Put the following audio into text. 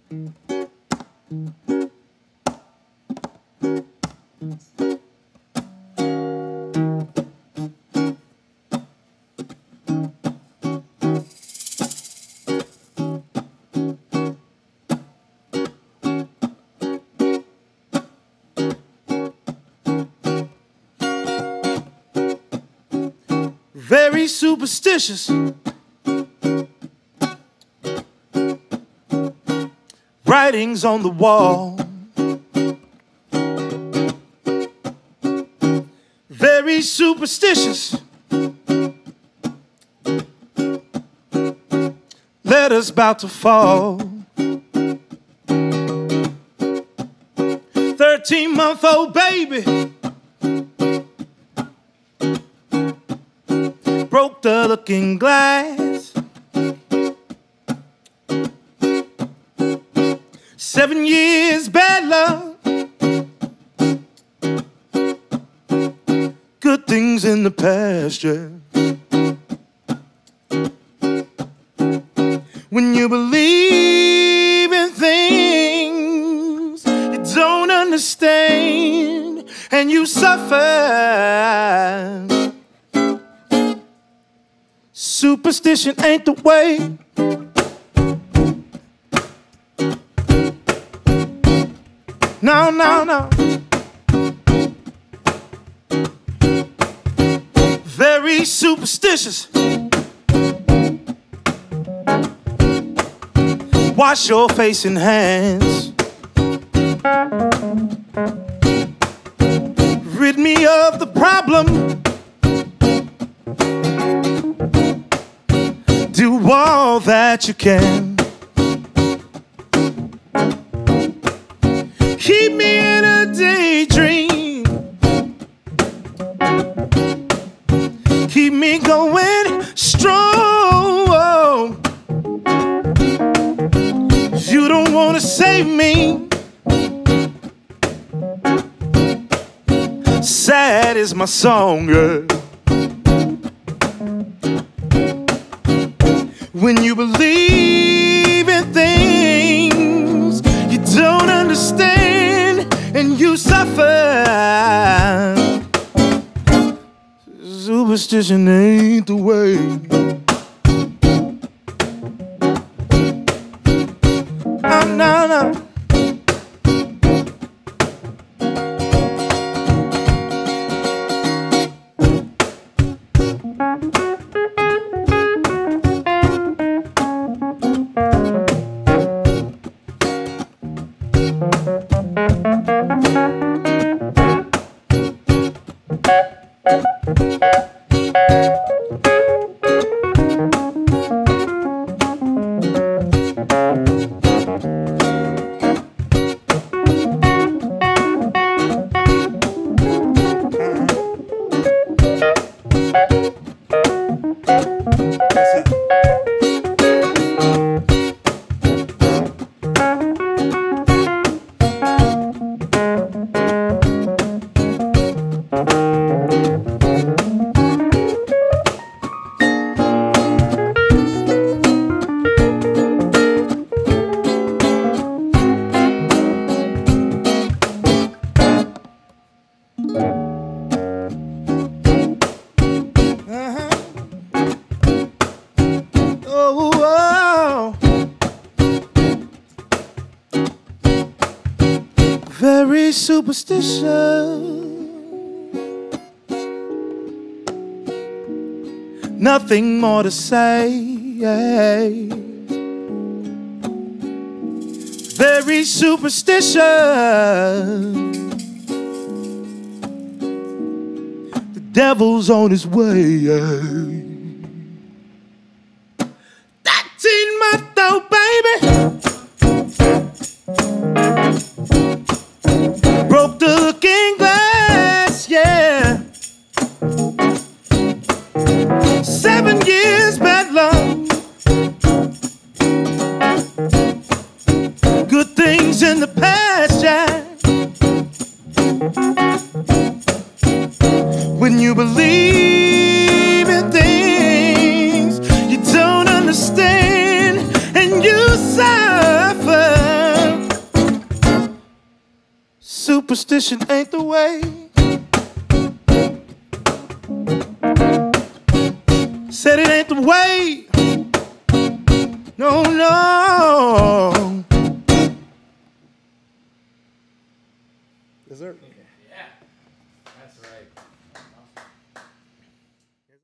Very superstitious. Writings on the wall. Very superstitious. Letters about to fall. 13-month-old baby broke the looking glass. 7 years bad luck. Good things in the past, yeah. When you believe in things you don't understand and you suffer, superstition ain't the way. No, no, no. Very superstitious. Wash your face and hands. Rid me of the problem. Do all that you can. Keep me in a daydream. Keep me going strong. You don't want to save me. Sad is my song, yeah. When you believe in things you don't understand and you suffer, superstition ain't the way. Oh, no, no. Very superstition. Nothing more to say. Very superstition. The devil's on his way. 13-month-old baby broke the looking glass, yeah. 7 years bad luck. Good things in the past, yeah. When you believe in things Superstition ain't the way. Said it ain't the way. No, no. Dessert. Yeah, that's right.